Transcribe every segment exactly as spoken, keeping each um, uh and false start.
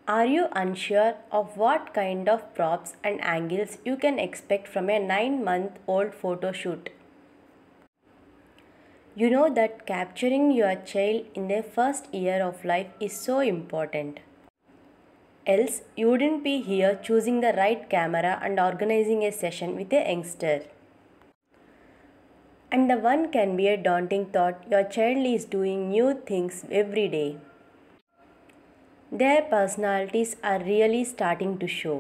Are you unsure of what kind of props and angles you can expect from a nine month old photo shoot? You know that capturing your child in their first year of life is so important. Else, you wouldn't be here choosing the right camera and organizing a session with a youngster. And the one can be a daunting thought your child is doing new things every day. Their personalities are really starting to show.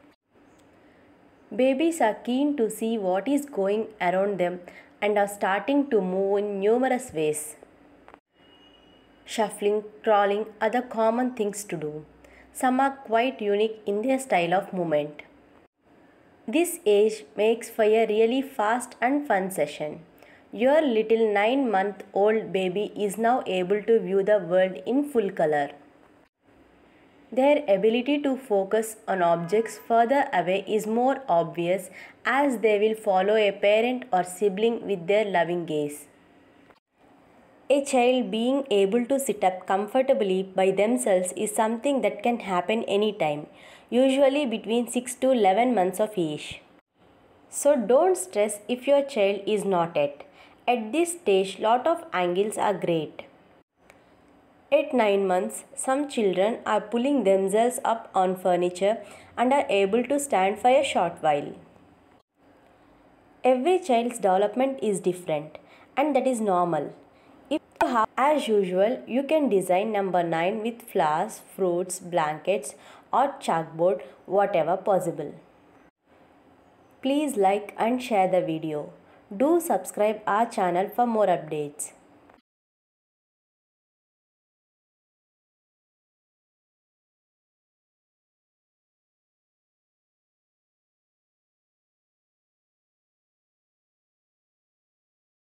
Babies are keen to see what is going around them and are starting to move in numerous ways. Shuffling, crawling are the common things to do. Some are quite unique in their style of movement. This age makes for a really fast and fun session. Your little nine month old baby is now able to view the world in full color. Their ability to focus on objects further away is more obvious as they will follow a parent or sibling with their loving gaze. A child being able to sit up comfortably by themselves is something that can happen anytime, usually between six to eleven months of age. So don't stress if your child is not yet. At this stage, lot of angles are great. At nine months, some children are pulling themselves up on furniture and are able to stand for a short while. Every child's development is different and that is normal. If you have, as usual, you can design number nine with flowers, fruits, blankets or chalkboard, whatever possible. Please like and share the video. Do subscribe our channel for more updates.